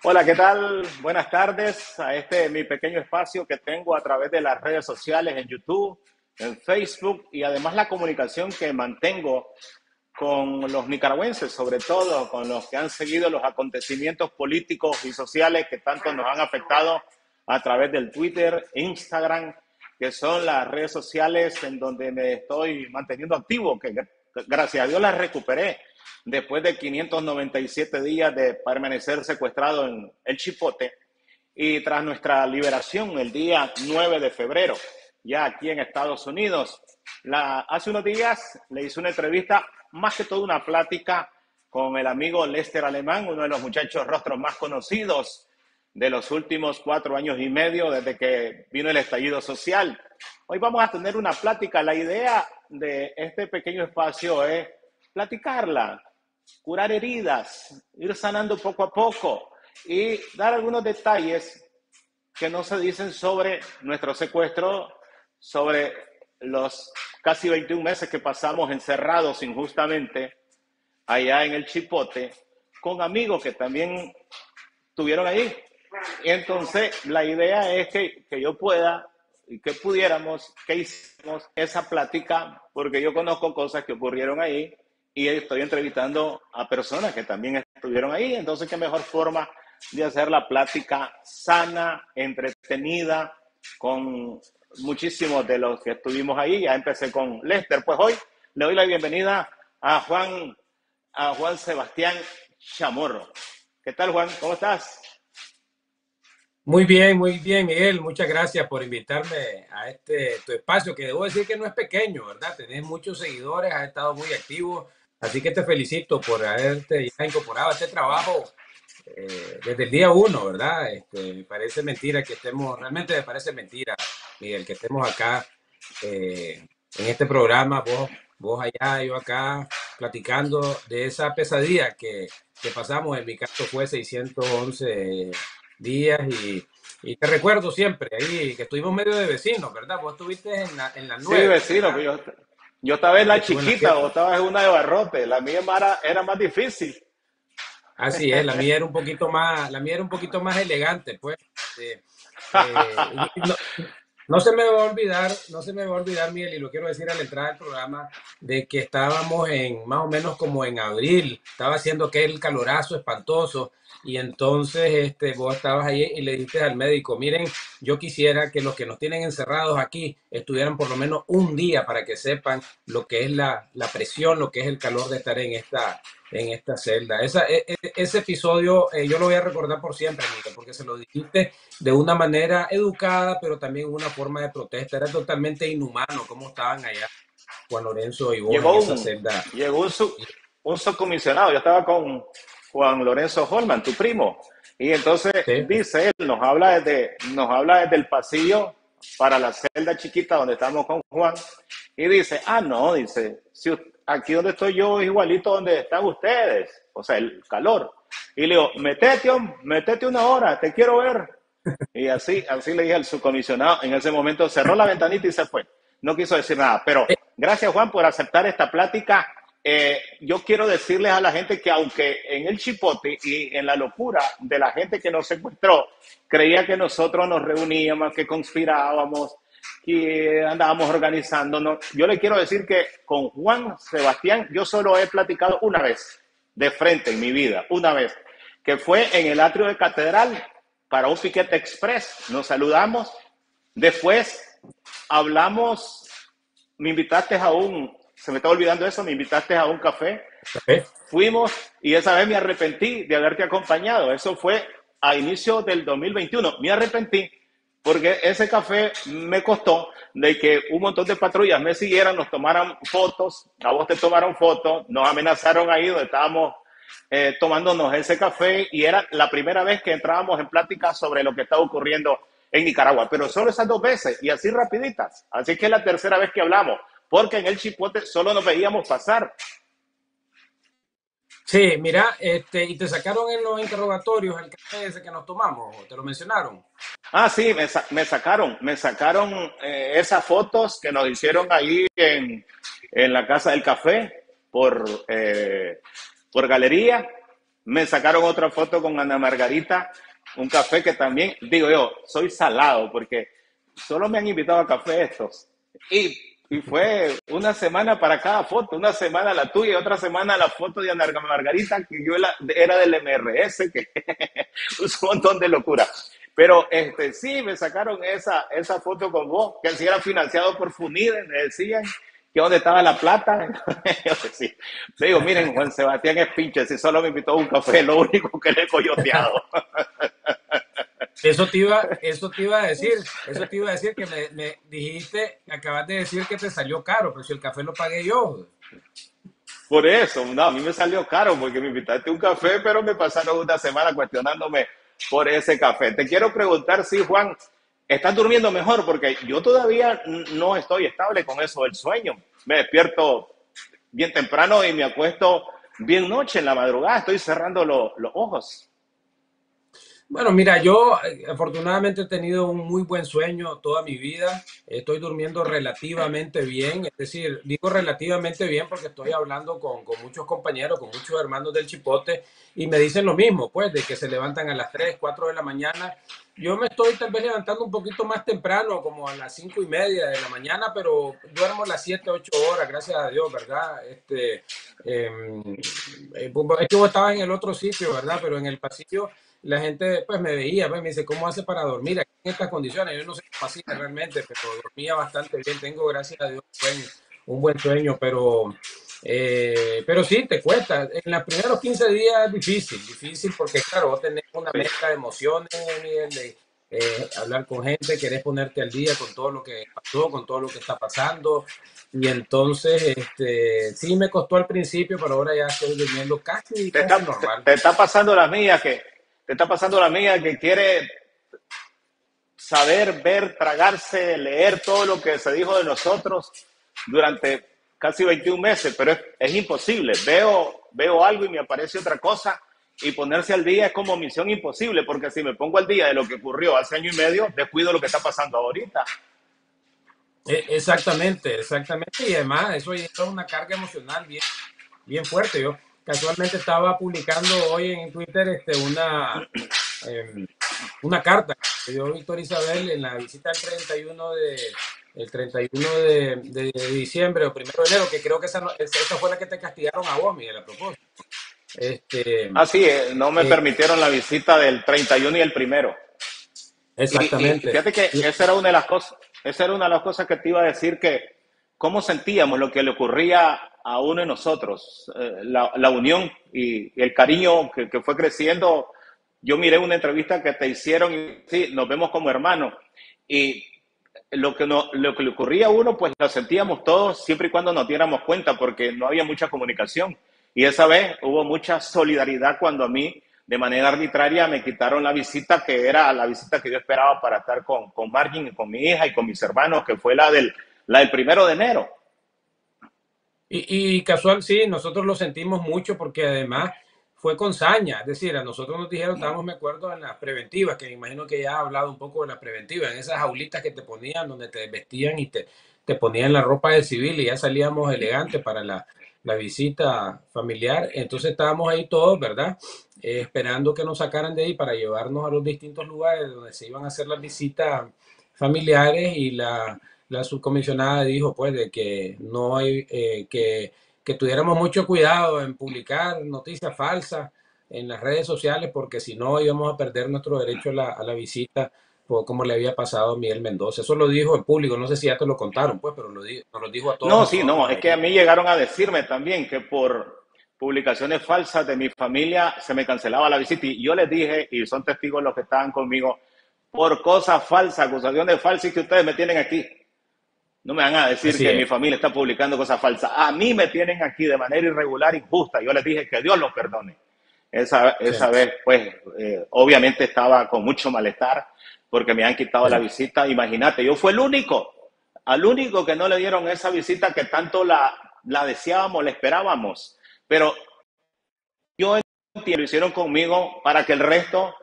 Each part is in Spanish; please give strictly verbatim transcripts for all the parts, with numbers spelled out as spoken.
Hola, ¿qué tal? Buenas tardes a este mi pequeño espacio que tengo a través de las redes sociales en YouTube, en Facebook y además la comunicación que mantengo con los nicaragüenses, sobre todo con los que han seguido los acontecimientos políticos y sociales que tanto nos han afectado a través del Twitter, Instagram, que son las redes sociales en donde me estoy manteniendo activo, que gracias a Dios las recuperé después de quinientos noventa y siete días de permanecer secuestrado en el Chipote y tras nuestra liberación el día nueve de febrero, ya aquí en Estados Unidos. La, hace unos días le hice una entrevista, más que todo una plática con el amigo Lester Alemán, uno de los muchachos rostros más conocidos de los últimos cuatro años y medio desde que vino el estallido social. Hoy vamos a tener una plática. La idea de este pequeño espacio es platicarla, curar heridas, ir sanando poco a poco y dar algunos detalles que no se dicen sobre nuestro secuestro, sobre los casi veintiún meses que pasamos encerrados injustamente allá en el Chipote, con amigos que también estuvieron ahí. Y entonces la idea es que, que yo pueda y que pudiéramos, que hicimos esa plática, porque yo conozco cosas que ocurrieron ahí y estoy entrevistando a personas que también estuvieron ahí. Entonces, qué mejor forma de hacer la plática sana, entretenida, con muchísimos de los que estuvimos ahí. Ya empecé con Lester. Pues hoy le doy la bienvenida a Juan, a Juan Sebastián Chamorro. ¿Qué tal, Juan? ¿Cómo estás? Muy bien, muy bien, Miguel. Muchas gracias por invitarme a este tu espacio, que debo decir que no es pequeño, ¿verdad? Tenés muchos seguidores, has estado muy activo, así que te felicito por haberte ya incorporado a este trabajo eh, desde el día uno, ¿verdad? Este, me parece mentira que estemos, realmente me parece mentira, Miguel, que estemos acá eh, en este programa, vos, vos allá, yo acá, platicando de esa pesadilla que, que pasamos. En mi caso fue seiscientos once días y, y te recuerdo siempre ahí que estuvimos medio de vecinos, ¿verdad? Vos estuviste en la, en la Sí, nueve, vecino, ¿verdad? que yo, yo estaba en Yo la estuve en la chiquita, siete. vos estabas en una de barrote. La mía era, era más difícil. Así es, la mía era un poquito más, la mía era un poquito más elegante, pues. Eh, eh, y no, no se me va a olvidar, no se me va a olvidar, Miguel, y lo quiero decir a la entrada del programa, de que estábamos en más o menos como en abril, estaba haciendo aquel calorazo espantoso, y entonces este, vos estabas ahí y le dijiste al médico, miren, yo quisiera que los que nos tienen encerrados aquí estuvieran por lo menos un día para que sepan lo que es la, la presión, lo que es el calor de estar en esta, en esta celda. Esa, e, e, ese episodio eh, yo lo voy a recordar por siempre, Miguel, porque se lo dijiste de una manera educada, pero también una forma de protesta. Era totalmente inhumano cómo estaban allá Juan Lorenzo y vos en Llegó esa un, celda. llegó un, sub, un subcomisionado. Yo estaba con Juan Lorenzo Holman, tu primo. Y entonces Sí, dice él, nos habla desde, nos habla desde el pasillo para la celda chiquita donde estamos con Juan. Y dice, ah, no, dice, si aquí donde estoy yo es igualito donde están ustedes. O sea, el calor. Y le digo, metete, metete una hora, te quiero ver. Y así, así le dije al subcomisionado. En ese momento cerró la ventanita y se fue. No quiso decir nada. Pero eh, gracias, Juan, por aceptar esta plática. Eh, yo quiero decirles a la gente que aunque en el chipote y en la locura de la gente que nos secuestró, creía que nosotros nos reuníamos, que conspirábamos, que andábamos organizándonos. Yo le quiero decir que con Juan Sebastián yo solo he platicado una vez, de frente en mi vida, una vez, que fue en el atrio de Catedral para un piquete express. Nos saludamos. Después hablamos, me invitaste a un, se me está olvidando eso, me invitaste a un café. eh, Fuimos y esa vez me arrepentí de haberte acompañado. Eso fue a inicio del dos mil veintiuno. Me arrepentí porque ese café me costó de que un montón de patrullas me siguieran, nos tomaran fotos, a vos te tomaron fotos, nos amenazaron ahí donde estábamos eh, tomándonos ese café y era la primera vez que entrábamos en plática sobre lo que estaba ocurriendo en Nicaragua, pero solo esas dos veces y así rapiditas. Así que es la tercera vez que hablamos, porque en el Chipote solo nos veíamos pasar. sí, mira, este, y te sacaron en los interrogatorios el café ese que nos tomamos, ¿te lo mencionaron? Ah, sí, me, sa me sacaron, me sacaron eh, esas fotos que nos hicieron ahí en, en la Casa del Café por, eh, por galería Me sacaron otra foto con Ana Margarita, un café que también, digo yo, soy salado porque solo me han invitado a café estos. Y, y fue una semana para cada foto, una semana la tuya y otra semana la foto de Ana Margarita, que yo la, era del M R S, que es un montón de locura. Pero este, sí, me sacaron esa, esa foto con vos, que si era financiado por Funide, me decían que dónde estaba la plata. Yo decía, le digo, miren, Juan Sebastián es pinche, si solo me invitó a un café, lo único que le he coyoteado. Eso te iba, eso te iba a decir, eso te iba a decir que me, me dijiste, acabas de decir que te salió caro, pero si el café lo pagué yo. Por eso, no, a mí me salió caro porque me invitaste a un café, pero me pasaron una semana cuestionándome por ese café. Te quiero preguntar si, Juan, ¿estás durmiendo mejor? Porque yo todavía no estoy estable con eso del sueño. Me despierto bien temprano y me acuesto bien noche en la madrugada. Estoy cerrando lo, los ojos. Bueno, mira, yo eh, afortunadamente he tenido un muy buen sueño toda mi vida. Estoy durmiendo relativamente bien, es decir, digo relativamente bien porque estoy hablando con, con muchos compañeros, con muchos hermanos del Chipote y me dicen lo mismo, pues, de que se levantan a las tres, cuatro de la mañana. Yo me estoy tal vez levantando un poquito más temprano, como a las cinco y media de la mañana, pero duermo las siete, ocho horas, gracias a Dios, ¿verdad? Este, eh, eh, es que vos estabas en el otro sitio, ¿verdad? Pero en el pasillo la gente pues me veía, pues, me dice, ¿cómo hace para dormir aquí en estas condiciones? Yo no sé cómo hacía realmente, pero dormía bastante bien, tengo gracias a Dios un buen, un buen sueño, pero, eh, pero sí, te cuesta. En los primeros quince días es difícil, difícil porque claro, vos tenés una mezcla de emociones, Miguel, de eh, hablar con gente, querés ponerte al día con todo lo que pasó, con todo lo que está pasando, y entonces este, sí me costó al principio, pero ahora ya estoy durmiendo casi, Te casi está, te, normal. te está pasando la mía que te está pasando la mía que quiere saber, ver, tragarse, leer todo lo que se dijo de nosotros durante casi veintiún meses, pero es, es imposible. Veo, veo algo y me aparece otra cosa y ponerse al día es como misión imposible, porque si me pongo al día de lo que ocurrió hace año y medio, descuido lo que está pasando ahorita. E- Exactamente, exactamente. Y además eso lleva una carga emocional bien, bien fuerte. Yo casualmente estaba publicando hoy en Twitter este, una, eh, una carta que dio Víctor Isabel en la visita del treinta y uno de, el treinta y uno de, de diciembre o primero de enero, que creo que esa, no- esa esa fue la que te castigaron a vos, Miguel, a propósito. Este, Así, eh, no me eh, permitieron la visita del treinta y uno y el primero. Y, y exactamente. fíjate que esa era una de las cosas, esa era una de las cosas que te iba a decir que cómo sentíamos lo que le ocurría a uno de nosotros, eh, la, la, unión y, y el cariño que, que, fue creciendo. Yo miré una entrevista que te hicieron y sí, nos vemos como hermanos. Y lo que, no, lo que le ocurría a uno, pues lo sentíamos todos siempre y cuando nos diéramos cuenta, porque no había mucha comunicación. Y esa vez hubo mucha solidaridad cuando a mí, de manera arbitraria, me quitaron la visita que era la visita que yo esperaba para estar con, con Margin y con mi hija y con mis hermanos, que fue la del, la del primero de enero. Y, y casual, sí, nosotros lo sentimos mucho porque además fue con saña, es decir, a nosotros nos dijeron, estábamos, me acuerdo, en las preventivas, que me imagino que ya ha hablado un poco de las preventivas, en esas jaulitas que te ponían, donde te vestían y te, te ponían la ropa de civil y ya salíamos elegantes para la, la visita familiar. Entonces estábamos ahí todos, ¿verdad? Eh, esperando que nos sacaran de ahí para llevarnos a los distintos lugares donde se iban a hacer las visitas familiares y la la subcomisionada dijo pues de que no hay eh, que, que tuviéramos mucho cuidado en publicar noticias falsas en las redes sociales porque si no íbamos a perder nuestro derecho a la, a la visita por, como le había pasado a Miguel Mendoza. Eso lo dijo en público, no sé si ya te lo contaron pues, pero lo dijo, nos lo dijo a todos No, sí, no, nosotros es que a ahí. mí llegaron a decirme también que por publicaciones falsas de mi familia se me cancelaba la visita y yo les dije, y son testigos los que estaban conmigo, por cosas falsas, acusaciones falsas y que ustedes me tienen aquí. No me van a decir Así que es. mi familia está publicando cosas falsas. A mí me tienen aquí de manera irregular, injusta. Yo les dije que Dios los perdone. Esa, Sí, esa vez, pues, eh, obviamente estaba con mucho malestar porque me han quitado sí. la visita. Imagínate, yo fui el único, al único que no le dieron esa visita que tanto la, la deseábamos, la esperábamos. Pero yo entiendo, lo hicieron conmigo para que el resto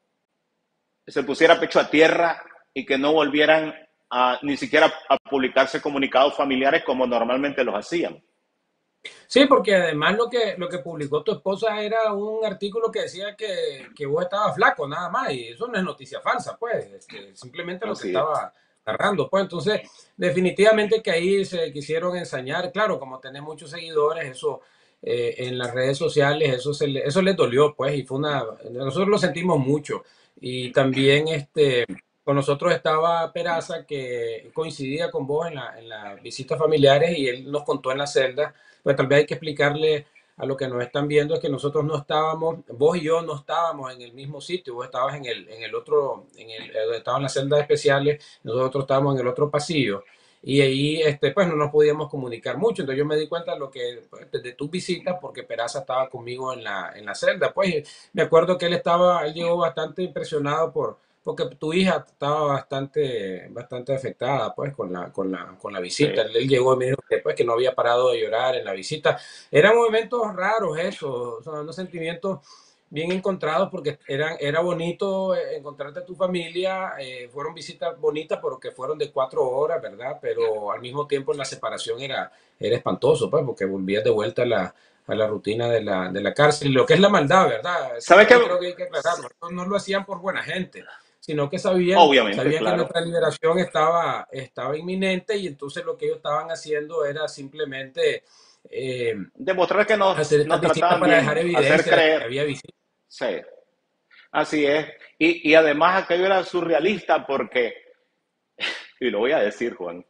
se pusiera pecho a tierra y que no volvieran a, ni siquiera a publicarse comunicados familiares como normalmente los hacían. Sí, porque además lo que, lo que publicó tu esposa era un artículo que decía que, que vos estabas flaco, nada más, y eso no es noticia falsa, pues, este, simplemente lo que Así es. estaba narrando, pues, entonces, definitivamente que ahí se quisieron ensañar, claro, como tenés muchos seguidores, eso eh, en las redes sociales, eso, se le, eso les dolió, pues, y fue una, nosotros lo sentimos mucho, y también, este, con nosotros estaba Peraza, que coincidía con vos en la, en las visitas familiares, y él nos contó en la celda, pues tal vez hay que explicarle a lo que nos están viendo es que nosotros no estábamos, vos y yo no estábamos en el mismo sitio, vos estabas en el, en el otro, en el, estaban las celdas especiales, nosotros estábamos en el otro pasillo. Y ahí, este, pues no nos podíamos comunicar mucho. Entonces yo me di cuenta de lo que, pues, de tus visitas, porque Peraza estaba conmigo en la, en la celda. Pues me acuerdo que él estaba, él llegó bastante impresionado por, porque tu hija estaba bastante, bastante afectada, pues, con la, con la, con la Sí. visita. Él llegó y me dijo que, pues, que no había parado de llorar en la visita. Eran momentos raros eso, o sea, unos sentimientos bien encontrados porque eran, era bonito encontrarte a tu familia, eh, fueron visitas bonitas porque fueron de cuatro horas, ¿verdad? Pero al mismo tiempo la separación era, era espantoso, pues, porque volvías de vuelta a la, a la rutina de la, de la cárcel, lo que es la maldad, ¿verdad? Eso ¿Sabes qué? también creo que hay que aclararlo. No lo hacían por buena gente, sino que sabían, Obviamente, sabían que claro. nuestra liberación estaba, estaba inminente y entonces lo que ellos estaban haciendo era simplemente eh, Demostrar que nos, hacer estas nos visitas trataban para dejar bien, hacer evidencia de que creer. había visitas. Sí, así es. Y, y además aquello era surrealista porque, y lo voy a decir, Juan,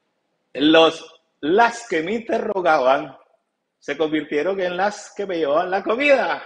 los, las que me interrogaban se convirtieron en las que me llevaban la comida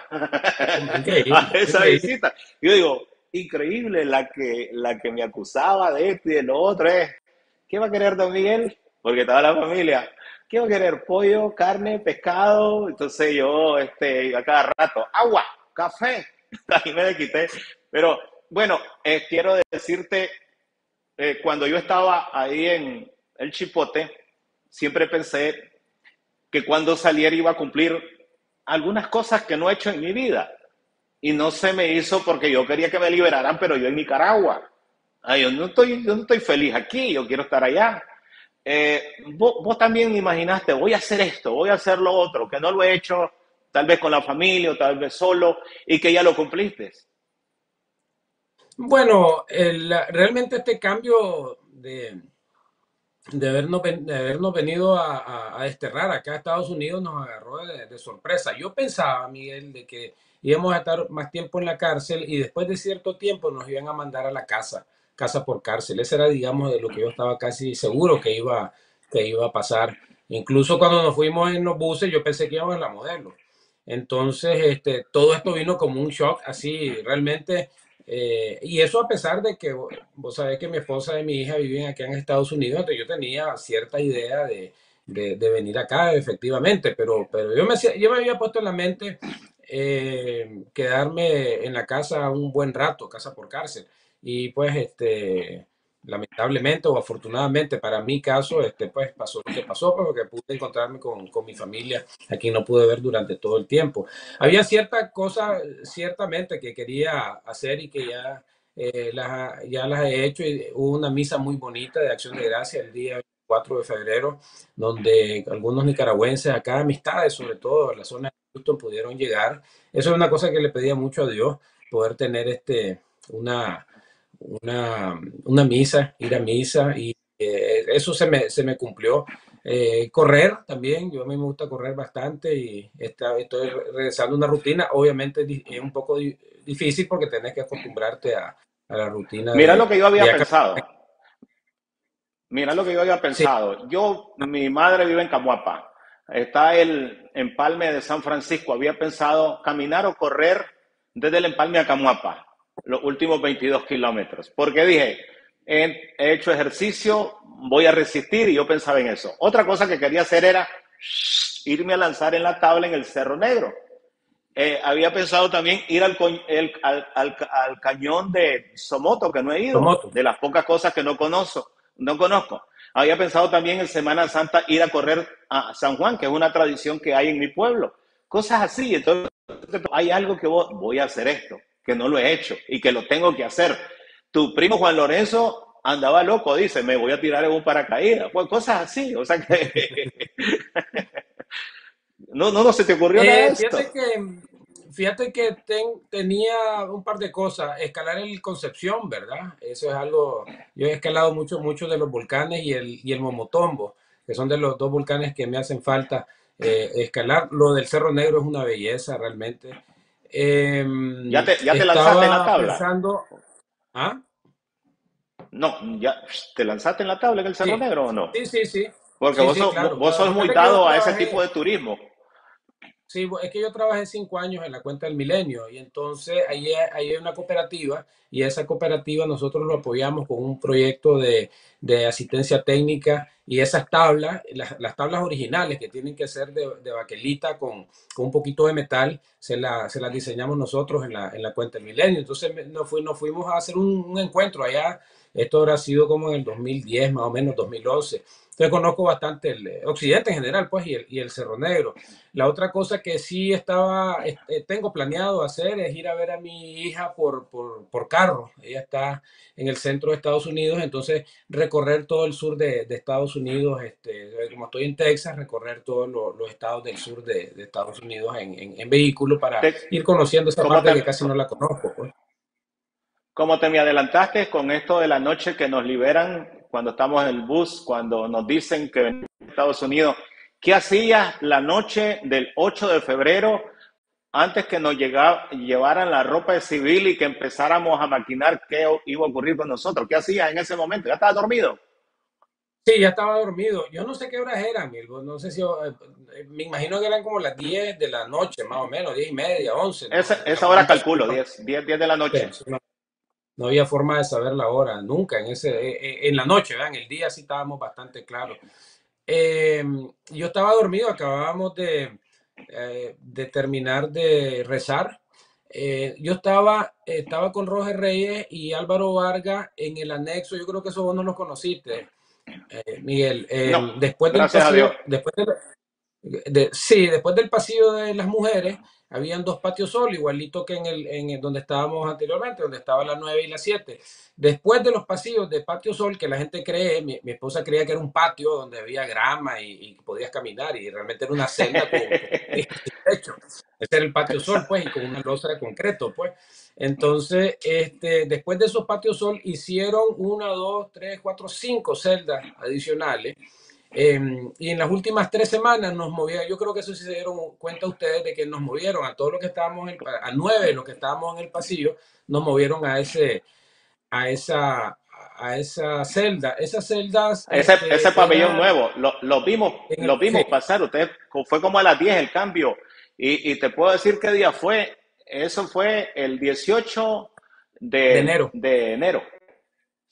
a Increíble, esa increíble. visita. Yo digo, increíble la que, la que me acusaba de esto y de lo otro es, ¿qué va a querer don Miguel? Porque estaba la familia. ¿Qué va a querer? Pollo, carne, pescado. Entonces yo, este, a cada rato, agua, café. Ahí me le quité. Pero bueno, eh, quiero decirte, eh, cuando yo estaba ahí en el Chipote, siempre pensé que cuando saliera iba a cumplir algunas cosas que no he hecho en mi vida. Y no se me hizo porque yo quería que me liberaran, pero yo en Nicaragua. Ay, yo, no estoy, yo no estoy feliz aquí, yo quiero estar allá. Eh, vos, vos también imaginaste, voy a hacer esto, voy a hacer lo otro, que no lo he hecho, tal vez con la familia o tal vez solo, y que ya lo cumpliste. Bueno, el, realmente este cambio de, de habernos, de habernos venido a, a, a, desterrar acá a Estados Unidos nos agarró de, de, sorpresa. Yo pensaba, Miguel, de que íbamos a estar más tiempo en la cárcel y después de cierto tiempo nos iban a mandar a la casa, casa por cárcel. Ese era, digamos, de lo que yo estaba casi seguro que iba, que iba a pasar. Incluso cuando nos fuimos en los buses, yo pensé que íbamos en la Modelo. Entonces, este, todo esto vino como un shock, así, realmente. Eh, y eso a pesar de que vos sabés que mi esposa y mi hija viven aquí en Estados Unidos, entonces yo tenía cierta idea de, de, de venir acá, efectivamente, pero, pero yo, me, yo me había puesto en la mente eh, quedarme en la casa un buen rato, casa por cárcel. Y pues, este, lamentablemente o afortunadamente para mi caso, este, pues pasó lo que pasó, porque pude encontrarme con, con mi familia, a quien no pude ver durante todo el tiempo. Había ciertas cosas, ciertamente, que quería hacer y que ya, eh, las, ya las he hecho. Y hubo una misa muy bonita de Acción de Gracia el día cuatro de febrero, donde algunos nicaragüenses acá, amistades sobre todo en la zona de Houston, pudieron llegar. Eso es una cosa que le pedía mucho a Dios, poder tener este, una, una, una misa, ir a misa, y eh, eso se me, se me cumplió. Eh, correr también, yo a mí me gusta correr bastante y está, estoy regresando a una rutina. Obviamente es un poco di difícil porque tenés que acostumbrarte a, a la rutina Mira lo de, que yo había de acá. pensado. Mira lo que yo había Sí, pensado. Yo, mi madre vive en Camuapa. Está el empalme de San Francisco. Había pensado caminar o correr desde el empalme a Camuapa, los últimos veintidós kilómetros. Porque dije, he, he hecho ejercicio, voy a resistir y yo pensaba en eso. Otra cosa que quería hacer era irme a lanzar en la tabla en el Cerro Negro. Eh, había pensado también ir al, el, al, al, al, cañón de Somoto, que no he ido, Tomoto. de las pocas cosas que no conozco. No conozco. Había pensado también en Semana Santa ir a correr a San Juan, que es una tradición que hay en mi pueblo. Cosas así. Entonces, hay algo que voy a hacer esto, que no lo he hecho y que lo tengo que hacer. Tu primo Juan Lorenzo andaba loco, dice, me voy a tirar en un paracaídas. Pues cosas así. O sea que No, no, no se te ocurrió nada de Eh, esto. fíjate que, fíjate que ten- tenía un par de cosas. Escalar el Concepción, ¿verdad? Eso es algo. Yo he escalado mucho, mucho de los volcanes y el, y el Momotombo, que son de los dos volcanes que me hacen falta eh, escalar. Lo del Cerro Negro es una belleza realmente. ¿Ya Em, te, ya te lanzaste en la estaba tabla? pensando. ¿Ah? No, ya te lanzaste en la tabla en el Cerro Sí, Negro o no? sí, sí, sí. Porque Sí, vos sí, sos, claro, vos claro. sos muy Fíjate que yo dado a ese tipo trabajé. de turismo. Sí, bu- es que yo trabajé cinco años en la cuenta del Milenio y entonces ahí, hay- ahí hay una cooperativa y esa cooperativa nosotros lo apoyamos con un proyecto de, de asistencia técnica y esas tablas, las, las tablas originales que tienen que ser de, de baquelita con, con un poquito de metal, se, la- se las diseñamos nosotros en la, en la cuenta del Milenio. Entonces me- nos, fui- nos fuimos a hacer un, un encuentro allá, esto habrá sido como en el dos mil diez más o menos, dos mil once. Entonces conozco bastante el eh, occidente en general, pues, y el, y el Cerro Negro. La otra cosa que sí estaba, este, tengo planeado hacer es ir a ver a mi hija por, por, por carro. Ella está en el centro de Estados Unidos, entonces recorrer todo el sur de, de Estados Unidos, este, como estoy en Texas, recorrer todos los, los estados del sur de, de Estados Unidos en, en, en, vehículo para Te, ir conociendo esa ¿cómo, parte te, que casi no la conozco. Pues. ¿Cómo te me adelantaste con esto de la noche que nos liberan cuando estamos en el bus, cuando nos dicen que venimos a Estados Unidos? ¿Qué hacías la noche del ocho de febrero antes que nos llegara, llevaran la ropa de civil y que empezáramos a maquinar qué iba a ocurrir con nosotros? ¿Qué hacías en ese momento? ¿Ya estabas dormido? Sí, ya estaba dormido. Yo no sé qué horas eran, Milgo. No sé si, eh, me imagino que eran como las diez de la noche, más o menos, diez y media, once, ¿no? Esa, La esa hora pregunta es si calculo, diez, diez, diez de la sí, noche. sí, no, no había forma de saber la hora, nunca. En ese, eh, eh, en la noche, ¿verdad? En el día sí estábamos bastante claros. Eh, yo estaba dormido, acabábamos de, eh, de terminar de rezar. Eh, yo estaba, estaba con Roger Reyes y Álvaro Vargas en el anexo, yo creo que eso vos no los conociste, eh, Miguel. Eh, No, después del gracias a Dios. pasillo, después del, de, sí, después del pasillo de las mujeres, habían dos patios sol, igualito que en el, en el donde estábamos anteriormente, donde estaba la nueve y la siete. Después de los pasillos de patio sol, que la gente cree, mi, mi esposa creía que era un patio donde había grama y, y podías caminar, y realmente era una celda con, con techo. Ese era el patio sol, pues, y con una losa de concreto, pues. Entonces, este, después de esos patios sol, hicieron una, dos, tres, cuatro, cinco celdas adicionales. Eh, y en las últimas tres semanas nos movía, yo creo que eso sí se dieron cuenta ustedes de que nos movieron a todos los que estábamos, en, a nueve de los que estábamos en el pasillo, nos movieron a ese, a esa, a esa celda. Esas celdas, Ese, ese este, pabellón eran, nuevo, lo, lo vimos, en el, lo sí, vimos pasar. Usted fue como a las diez el cambio. Y, y te puedo decir qué día fue. Eso fue el dieciocho de de, enero. de enero.